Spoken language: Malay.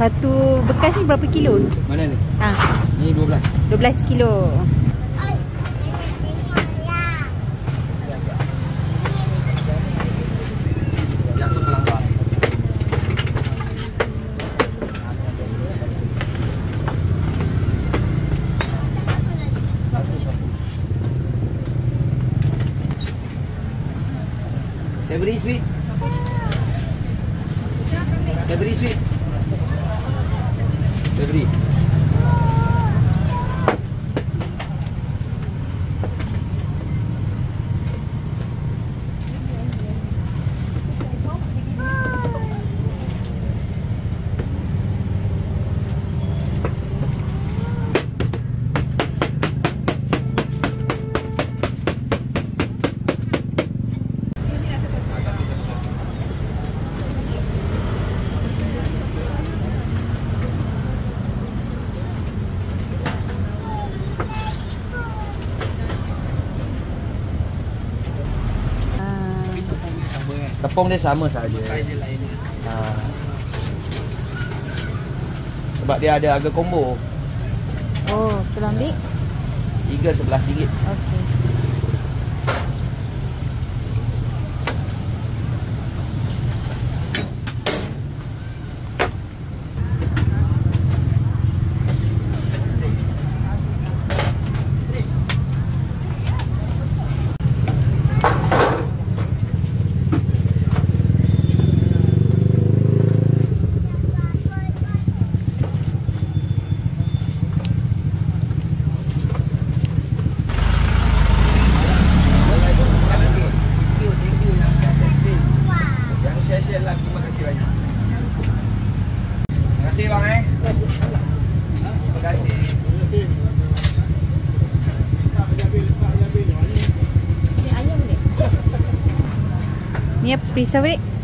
Satu bekas ni berapa kilo? Mana ni? Ha. Ni 12. 12 kilo. Jatuh melanggar. Saya beri sweet. Saya beri sweet. Saya beri. Tepung dia sama saja. Saiz lain. Sebab dia ada harga combo. Oh, kalau ambil 3 RM11. okey. Terima kasih banyak. Terima kasih bang Terima kasih. Ni apa pisau ni?